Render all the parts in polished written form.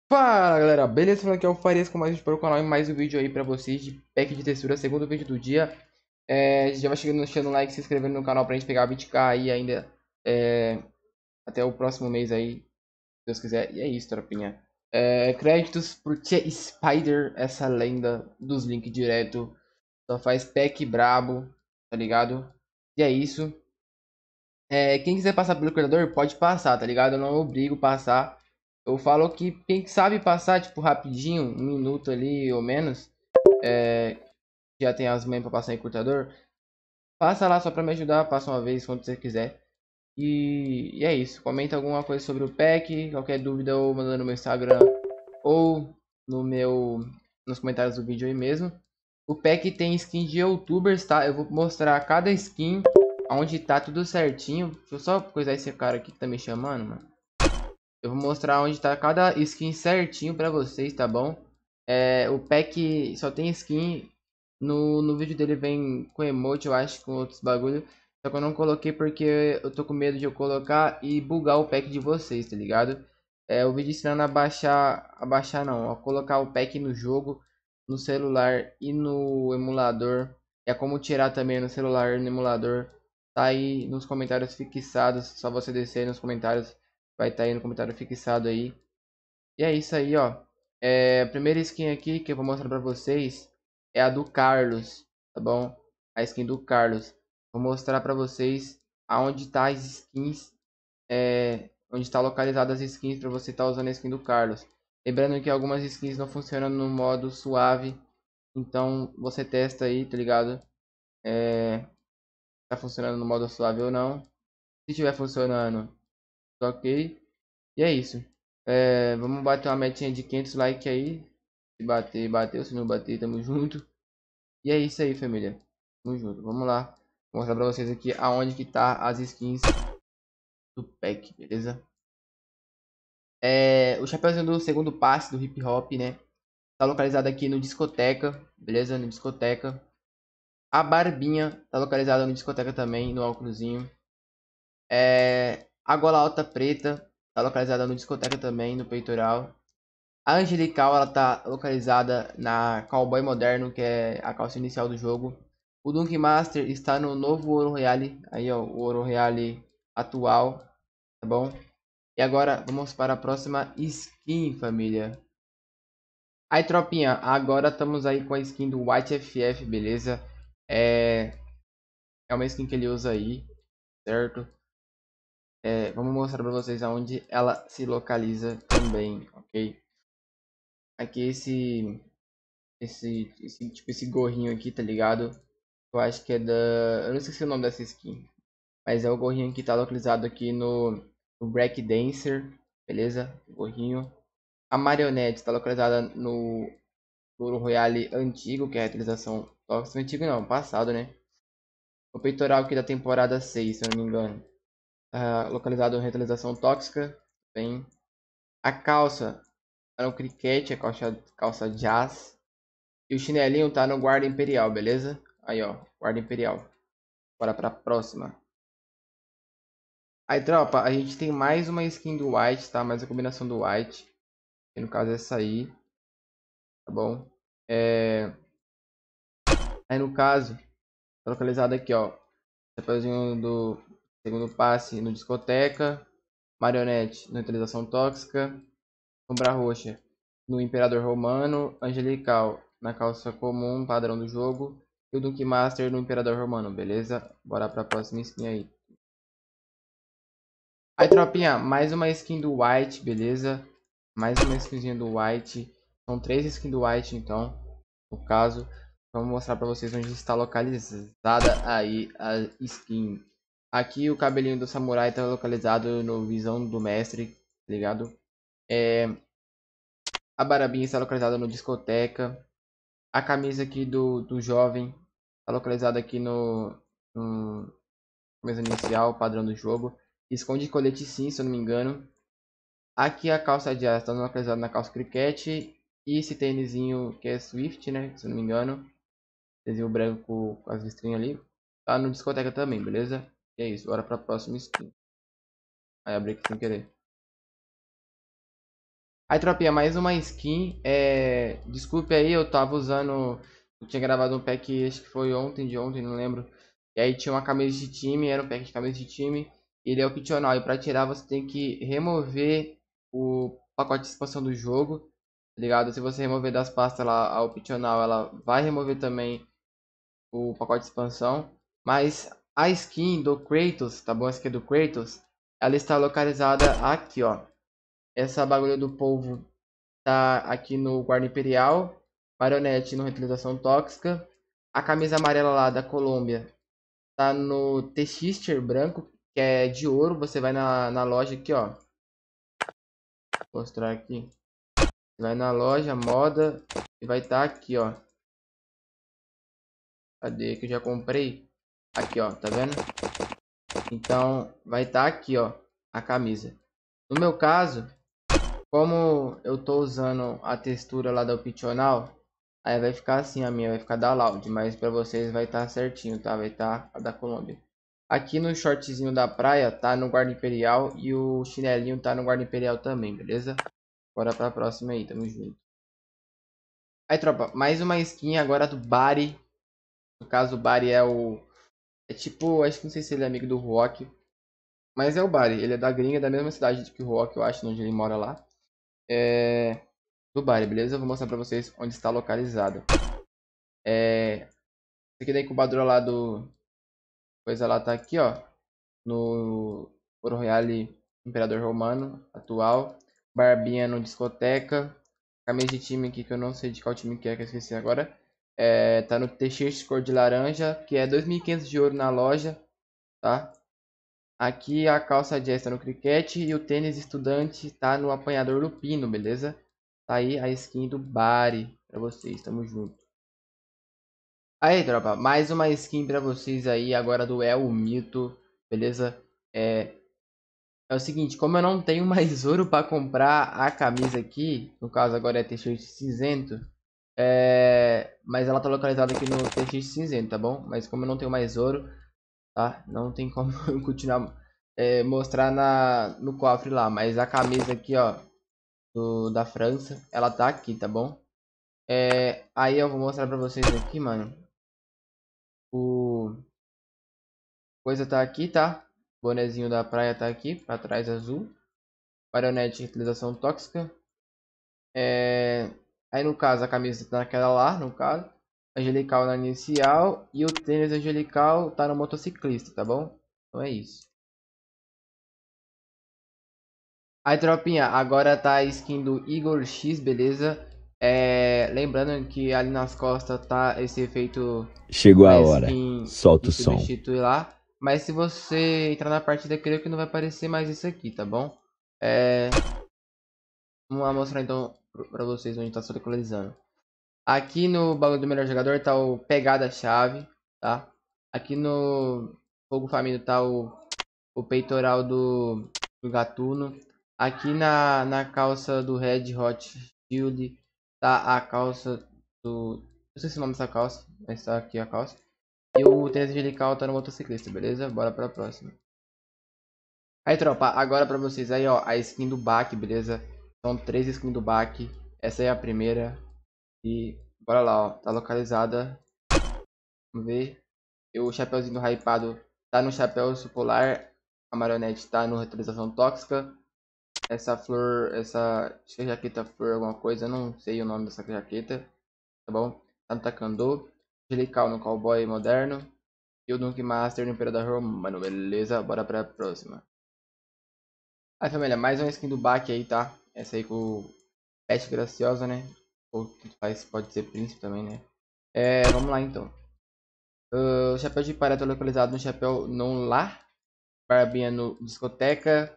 Fala galera, beleza? Falando aqui é o Farias com mais um vídeo para o canal e mais um vídeo aí pra vocês de pack de textura, segundo vídeo do dia. Já vai chegando, deixando o like, se inscrevendo no canal pra gente pegar 20k aí ainda até o próximo mês aí, se Deus quiser. E é isso, tropinha. Créditos por Tia Spider, essa lenda dos links direto. Só faz pack brabo, tá ligado? E é isso. Quem quiser passar pelo criador, pode passar, tá ligado? Eu não obrigo passar. Eu falo que quem sabe passar, tipo, rapidinho, um minuto ali ou menos, já tem as mães pra passar em encurtador, passa lá só pra me ajudar, passa uma vez quando você quiser. E é isso. Comenta alguma coisa sobre o pack, qualquer dúvida ou manda no meu Instagram ou no meu, nos comentários do vídeo aí mesmo. O pack tem skin de youtubers, tá? Eu vou mostrar cada skin onde tá tudo certinho. Deixa eu só coisar esse cara aqui que tá me chamando, mano. Eu vou mostrar onde tá cada skin certinho pra vocês, tá bom? O pack só tem skin. No vídeo dele vem com emote, eu acho, com outros bagulho. Só que eu não coloquei porque eu tô com medo de eu colocar e bugar o pack de vocês, tá ligado? O vídeo ensinando a baixar não, a colocar o pack no jogo, no celular e no emulador. É como tirar também no celular e no emulador. Tá aí nos comentários fixados, só você descer aí nos comentários. Vai estar aí no comentário fixado aí. E é isso aí, ó. A primeira skin aqui que eu vou mostrar pra vocês é a do Carlos, tá bom? A skin do Carlos. Vou mostrar pra vocês aonde tá as skins, onde está localizada as skins pra você estar usando a skin do Carlos. Lembrando que algumas skins não funcionam no modo suave, então você testa aí, tá ligado? Tá funcionando no modo suave ou não. Se estiver funcionando, tá ok. E é isso. Vamos bater uma metinha de 500 likes aí. Se bater, bateu. Se não bater, tamo junto. E é isso aí, família. Tamo junto. Vamos lá. Vou mostrar pra vocês aqui aonde que tá as skins do pack, beleza? O chapéuzinho do segundo passe do hip hop, né? Tá localizado aqui no discoteca, beleza? No discoteca. A barbinha tá localizada no discoteca também, no óculosinho. A gola alta preta tá localizada no discoteca também, no peitoral. A Angelical, ela tá localizada na Cowboy Moderno, que é a calça inicial do jogo. O Dunk Master está no novo Ouro Royale, aí ó, o Ouro Royale atual, tá bom? E agora vamos para a próxima skin, família. Aí, tropinha, agora estamos aí com a skin do White FF, beleza? É, é uma skin que ele usa aí, certo? Vamos mostrar para vocês aonde ela se localiza também, ok? Aqui esse gorrinho aqui, tá ligado? Eu acho que é da... Eu não esqueci o nome dessa skin. Mas é o gorrinho que tá localizado aqui no Break Dancer. Beleza? O gorrinho. A marionete tá localizada no Ouro Royale antigo, que é a atualização tóxica. Antigo não, passado, né? O peitoral aqui da temporada 6, se eu não me engano. Tá localizado na atualização tóxica. Bem. A calça tá no cricket, a calça jazz. E o chinelinho tá no guarda imperial, beleza? Aí, ó, guarda imperial. Bora pra próxima. Aí, tropa, a gente tem mais uma skin do White, tá? Mais a combinação do White. Que no caso é essa aí, tá bom? Aí no caso, tá localizado aqui, ó. Chapeuzinho do segundo passe no discoteca. Marionete na utilização tóxica. Sombra roxa no Imperador Romano. Angelical na calça comum, padrão do jogo. E o Dunk Master no Imperador Romano, beleza? Bora pra próxima skin aí. Aí, tropinha, mais uma skin do White, beleza? Mais uma skinzinha do White. São três skins do White, então, no caso. Vamos mostrar pra vocês onde está localizada aí a skin. Aqui o cabelinho do samurai está localizado no Visão do Mestre, tá ligado? A barabinha está localizada no Discoteca. A camisa aqui do jovem está localizada aqui no camisa inicial, padrão do jogo. Esconde colete sim, se eu não me engano. Aqui a calça de está localizada na calça cricket. E esse tênisinho que é Swift, né? Se eu não me engano. Tênisinho branco com as listrinhas ali. Tá no discoteca também, beleza? E é isso, bora pra próxima skin. Aí abri aqui sem querer. Aí, tropinha, mais uma skin. Desculpe aí, eu tava usando. Eu tinha gravado um pack, acho que foi ontem, de ontem, não lembro. E aí tinha uma camisa de time, era um pack de camisa de time. Ele é opcional. E pra tirar você tem que remover o pacote de expansão do jogo. Tá ligado? Se você remover das pastas lá a opcional, ela vai remover também o pacote de expansão. Mas a skin do Kratos, tá bom? A skin do Kratos, ela está localizada aqui, ó. Essa bagulho do polvo tá aqui no Guarda Imperial. Marionete no Reutilização Tóxica. A camisa amarela lá da Colômbia tá no T-Shister branco, que é de ouro. Você vai na loja aqui, ó. Vou mostrar aqui. Você vai na loja, moda, e vai estar aqui, ó. Cadê que eu já comprei? Aqui, ó, tá vendo? Então, vai estar aqui, ó, a camisa. No meu caso, como eu tô usando a textura lá da opcional, aí vai ficar assim, a minha vai ficar da Loud, mas pra vocês vai estar certinho, tá? Vai estar a da Colômbia. Aqui no shortzinho da praia tá no Guarda Imperial e o chinelinho tá no Guarda Imperial também, beleza? Bora pra próxima aí, tamo junto. Aí, tropa, mais uma skin agora do Bari. No caso, o Bari é o... É tipo, acho que não sei se ele é amigo do Rock, mas é o Bari. Ele é da gringa, da mesma cidade que o Rock, eu acho, onde ele mora lá. É... Do Bari, beleza? Eu vou mostrar pra vocês onde está localizado. Esse aqui da incubadora lá do... Coisa lá tá aqui, ó. No Foro Royale Imperador Romano atual. Barbinha no discoteca. Camisa de time aqui que eu não sei de qual time que eu esqueci agora. Tá no t-shirt cor de laranja, que é 2.500 de ouro na loja, tá? Aqui a calça jeans tá no cricket e o tênis estudante tá no apanhador lupino, beleza? Tá aí a skin do Bari pra vocês, tamo junto. Aí, tropa, mais uma skin pra vocês aí, agora do El Mito, beleza? É o seguinte, como eu não tenho mais ouro pra comprar a camisa aqui, no caso agora é t-shirt cinzento, mas ela tá localizada aqui no t-shirt cinzento, tá bom? Mas como eu não tenho mais ouro, tá? Não tem como eu continuar mostrar no cofre lá, mas a camisa aqui, ó, da França, ela tá aqui, tá bom? Aí eu vou mostrar pra vocês aqui, mano. O coisa tá aqui, tá? Bonezinho da praia tá aqui, pra trás azul. Marionete utilização tóxica. Aí no caso a camisa tá naquela lá, no caso. Angelical na inicial e o tênis angelical tá no motociclista, tá bom? Então é isso. Aí, tropinha, agora tá a skin do Igor X, beleza? Lembrando que ali nas costas tá esse efeito Chegou a da hora. skin Solta que o som. substitui lá. Mas se você entrar na partida, creio que não vai aparecer mais isso aqui, tá bom? É, Vamos lá mostrar então pra vocês onde tá se localizando. Aqui no bagulho do melhor jogador tá o pegada-chave, tá? Aqui no fogo faminto tá o peitoral do gatuno. Aqui na calça do Red Hot Shield tá a calça do... Não sei se é o nome dessa calça, mas tá aqui a calça. E o tênis angelical tá no motociclista, beleza? Bora pra próxima. Aí, tropa, agora pra vocês aí, ó, a skin do Bak, beleza? São 3 skins do Bak. Essa é a primeira. E bora lá, ó. Tá localizada. Vamos ver. E o chapeuzinho do hypado tá no chapéu polar. A marionete tá no reutilização tóxica. Essa flor, acho que é jaqueta flor alguma coisa, eu não sei o nome dessa jaqueta, tá bom? Tá no Taekwondo, Angelical no Cowboy Moderno e o Dunk Master no Imperador Romano, beleza? Bora pra próxima. Aí família, mais uma skin do Bak aí, tá? Essa aí com o Peste Graciosa, né? Ou tudo faz, pode ser príncipe também, né? Vamos lá então. O chapéu de palha tá localizado no chapéu não lá. Barbinha no discoteca.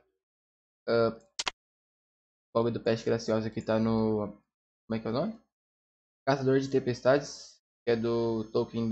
O bagulho do Peste Graciosa aqui tá no... Como é que é o nome? Caçador de Tempestades, que é do Tolkien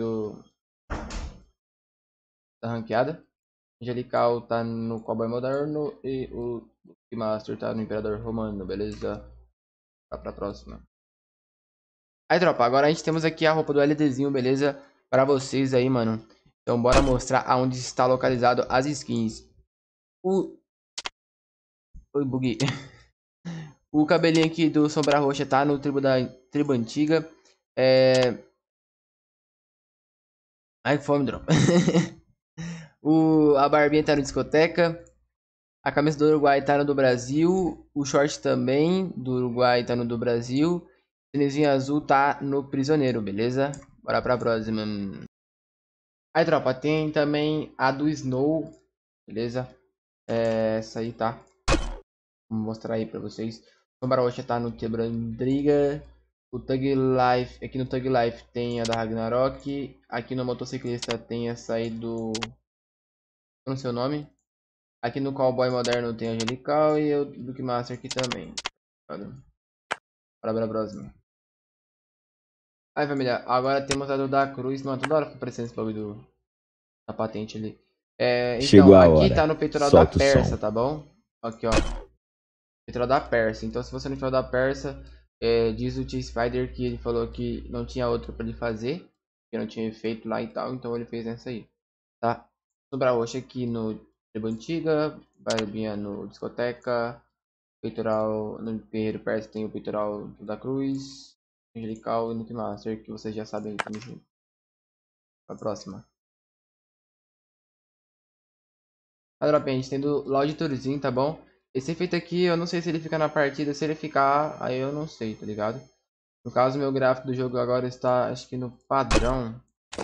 da ranqueada. Angelical tá no Cowboy Moderno e o Master tá no Imperador Romano, beleza? Tá pra próxima. Aí, tropa, agora a gente temos aqui a roupa do LDzinho, beleza? Pra vocês aí, mano. Então bora mostrar aonde está localizado as skins. Oi, buguei. O cabelinho aqui do Sombra Roxa tá no tribo antiga. Ai, que fome, droga. A barbinha tá no discoteca. A camisa do Uruguai tá no do Brasil. O short também do Uruguai tá no do Brasil. O tênisinho azul tá no prisioneiro, beleza? Bora pra próxima. Aí, tropa, tem também a do Snow, beleza? Essa aí, tá? Vou mostrar aí pra vocês. O Barocha tá no Quebrandriga. O Thug Life, aqui no Thug Life tem a da Ragnarok. Aqui no Motociclista tem essa aí do... não sei o nome. Aqui no Cowboy Moderno tem a Angelical e o Duke Master aqui também. Bora pra próxima. Aí, família, agora temos a do da Cruz. Mano, toda hora fica aparecendo esse bagulho da patente ali. Então, Chegou a aqui tá hora. no peitoral da Solta o Persa, som. tá bom? Aqui, ó. Peitoral da Persa. Então, se você não tiver da Persa, diz o T-Spider que ele falou que não tinha outro pra ele fazer. Que não tinha efeito lá e tal. Então, ele fez essa aí, tá? Sombra roxa aqui no Tribo Antiga. Barbinha no Discoteca. Peitoral no Guerreiro Persa tem o peitoral da Cruz. Angelical e no Master, que vocês já sabem também. A próxima. A drop a gente tem do Loud Tourzinho, tá bom? Esse efeito aqui, eu não sei se ele fica na partida. Se ele ficar, aí eu não sei, tá ligado? No caso, meu gráfico do jogo agora está, acho que no padrão.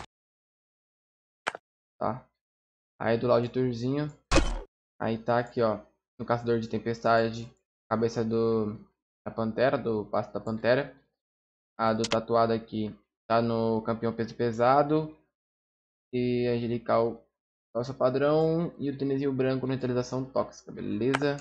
Tá? Aí do Loud Tourzinho. Aí tá aqui, ó. No Caçador de Tempestade. Cabeça da Pantera, do passo da Pantera. A do tatuado aqui tá no Campeão Peso Pesado. E Angelical calça padrão. E o tênisinho branco na neutralização tóxica, beleza?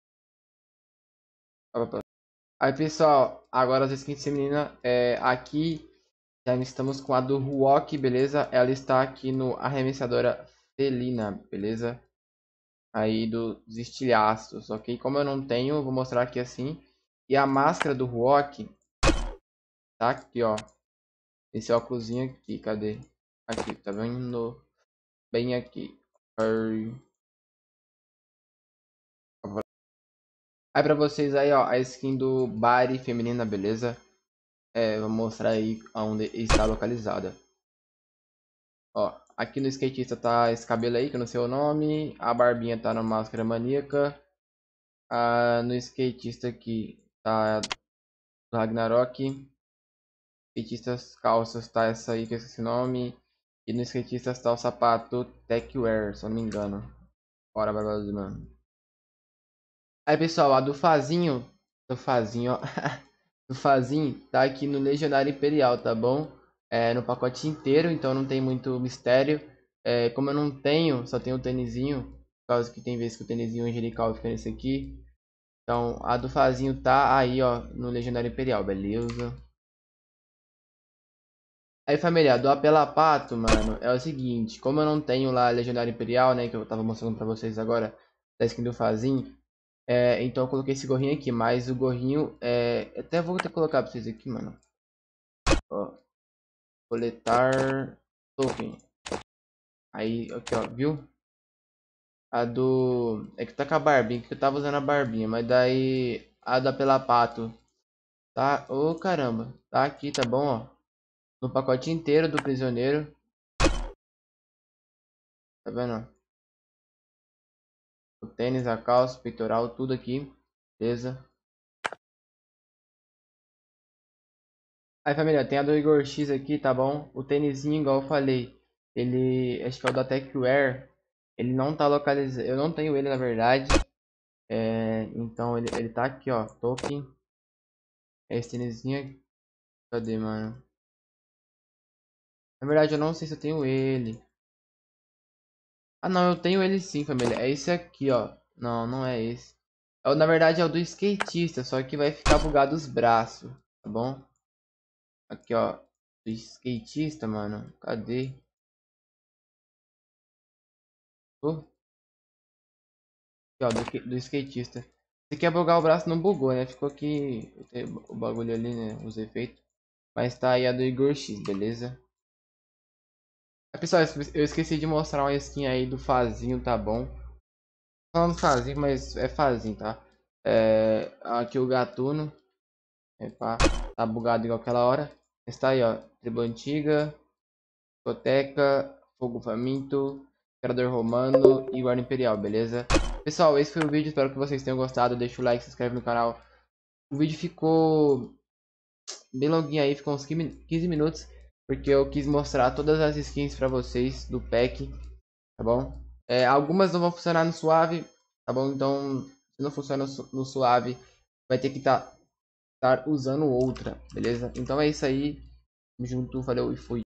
Aí pessoal, agora as skins femininas, aqui já estamos com a do Ruok, beleza? Ela está aqui no Arremessadora Felina, beleza? Aí dos estilhaços, ok? Como eu não tenho, vou mostrar aqui assim. E a máscara do Ruok tá aqui, ó. Esse óculosinho aqui, cadê? Aqui, tá vendo? Bem aqui. Aí pra vocês aí, ó, a skin do Bari feminina, beleza? Vou mostrar aí onde está localizada. Ó, aqui no skatista tá esse cabelo aí, que eu não sei o nome. A barbinha tá na máscara maníaca. No skatista aqui tá do Ragnarok. Skatistas calças tá essa aí, que eu esqueci o nome. E no skatistas tá o sapato Techwear, se eu não me engano. Bora, barbados, mano. Aí, pessoal, a do Fazinho. Do Fazinho, ó. Do Fazinho tá aqui no Legionário Imperial, tá bom? No pacote inteiro, então não tem muito mistério. Como eu não tenho, só tenho o tênisinho. Por causa que tem vezes que o tênisinho angelical fica nesse aqui. Então a do Fazinho tá aí, ó, no Legionário Imperial, beleza? Aí, família, do Apelapato, mano, é o seguinte. Como eu não tenho lá Legionário Imperial, né, que eu tava mostrando pra vocês agora, da skin do Fazinho. Então eu coloquei esse gorrinho aqui, mas o gorrinho até vou ter que colocar pra vocês aqui, mano. Ó, coletar token. Aí, aqui, ó, viu? A do... é que tá com a barbinha, que eu tava usando a barbinha, mas daí a da Pelapato, tá? Ô, caramba, tá aqui, tá bom, ó. No pacote inteiro do prisioneiro. Tá vendo? O tênis, a calça, o peitoral, tudo aqui. Beleza? Aí, família, tem a do Igor X aqui, tá bom? O tênisinho, igual eu falei, ele, acho que é o da Techwear. Ele não tá localizado, eu não tenho ele na verdade. Então ele tá aqui, ó, token. Esse tênisinho aqui. Cadê, mano? Na verdade, eu não sei se eu tenho ele. Ah, não, eu tenho ele sim, família. É esse aqui, ó. Não, não é esse. Na verdade, é o do skatista, só que vai ficar bugado os braços, tá bom? Aqui, ó. Do skatista, mano. Cadê? Oh, aqui, ó, do skatista. Se quer bugar o braço, não bugou, né? Ficou aqui o bagulho ali, né? Os efeitos. Mas tá aí a do Igor X, beleza? Pessoal, eu esqueci de mostrar uma skin aí do Fazinho, tá bom? Falando Fazinho, mas é Fazinho, tá? Aqui o Gatuno. Epa, tá bugado igual aquela hora. Está aí, ó. Tribo Antiga, Discoteca, Fogo Faminto, Imperador Romano e Guarda Imperial, beleza? Pessoal, esse foi o vídeo. Espero que vocês tenham gostado. Deixa o like, se inscreve no canal. O vídeo ficou bem longuinho aí, ficou uns 15 minutos. Porque eu quis mostrar todas as skins pra vocês do pack, tá bom? Algumas não vão funcionar no suave, tá bom? Então, se não funciona no suave, vai ter que estar usando outra, beleza? Então é isso aí. Tamo junto, valeu e fui.